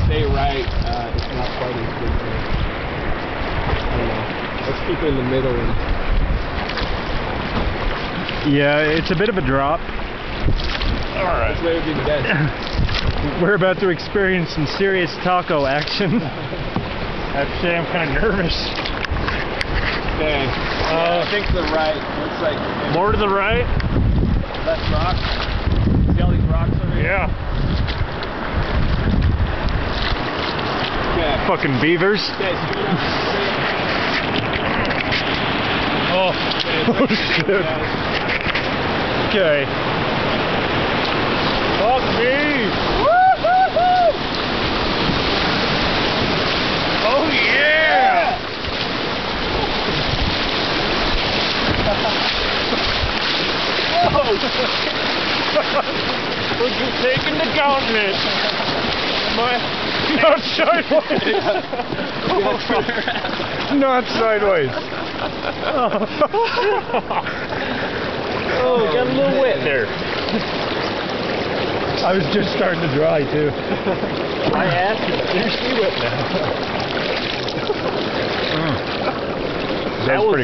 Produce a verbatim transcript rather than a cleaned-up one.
stay right, uh, it's not quite as good. So, I don't know. Let's keep it in the middle. And yeah, it's a bit of a drop. all right. That's where it'd be the best. We're about to experience some serious taco action. I have to say I'm kind of nervous. Okay. Uh, I think to the right. Looks like More to the right? left rock. See all these rocks over here? Yeah. Okay. Fucking beavers. Okay, so you're not Oh, okay, oh shit. Okay. Fuck me! Woo-hoo-hoo! Oh yeah! Whoa! We're just taking the gauntlet. My, not sideways. Not sideways. Oh, got a little wet there. I was just starting to dry too. My ass is seriously wet now. Mm. That's pretty